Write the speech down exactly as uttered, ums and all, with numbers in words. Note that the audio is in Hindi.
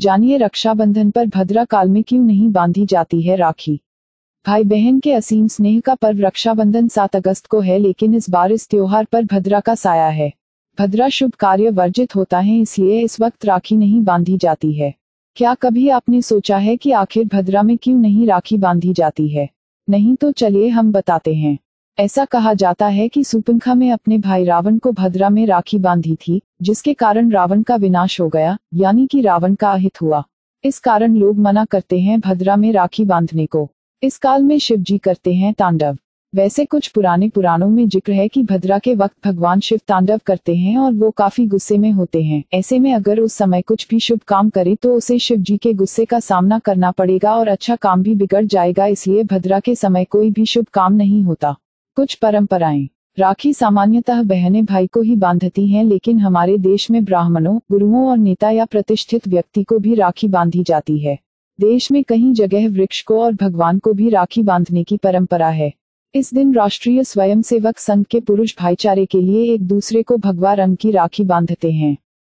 जानिए रक्षाबंधन पर भद्रा काल में क्यों नहीं बांधी जाती है राखी। भाई बहन के असीम स्नेह का पर्व रक्षाबंधन सात अगस्त को है, लेकिन इस बार इस त्योहार पर भद्रा का साया है। भद्रा शुभ कार्य वर्जित होता है, इसलिए इस वक्त राखी नहीं बांधी जाती है। क्या कभी आपने सोचा है कि आखिर भद्रा में क्यों नहीं राखी बांधी जाती है? नहीं तो चलिए हम बताते हैं। ऐसा कहा जाता है कि सूर्पनखा में अपने भाई रावण को भद्रा में राखी बांधी थी, जिसके कारण रावण का विनाश हो गया, यानी कि रावण का अहित हुआ। इस कारण लोग मना करते हैं भद्रा में राखी बांधने को। इस काल में शिव जी करते हैं तांडव। वैसे कुछ पुराने पुराणों में जिक्र है कि भद्रा के वक्त भगवान शिव तांडव करते हैं और वो काफी गुस्से में होते हैं। ऐसे में अगर उस समय कुछ भी शुभ काम करे तो उसे शिव जी के गुस्से का सामना करना पड़ेगा और अच्छा काम भी बिगड़ जाएगा, इसलिए भद्रा के समय कोई भी शुभ काम नहीं होता। कुछ परंपराएं। राखी सामान्यतः बहनें भाई को ही बांधती हैं, लेकिन हमारे देश में ब्राह्मणों, गुरुओं और नेता या प्रतिष्ठित व्यक्ति को भी राखी बांधी जाती है। देश में कई जगह वृक्ष को और भगवान को भी राखी बांधने की परंपरा है। इस दिन राष्ट्रीय स्वयंसेवक संघ के पुरुष भाईचारे के लिए एक दूसरे को भगवा रंग की राखी बांधते हैं।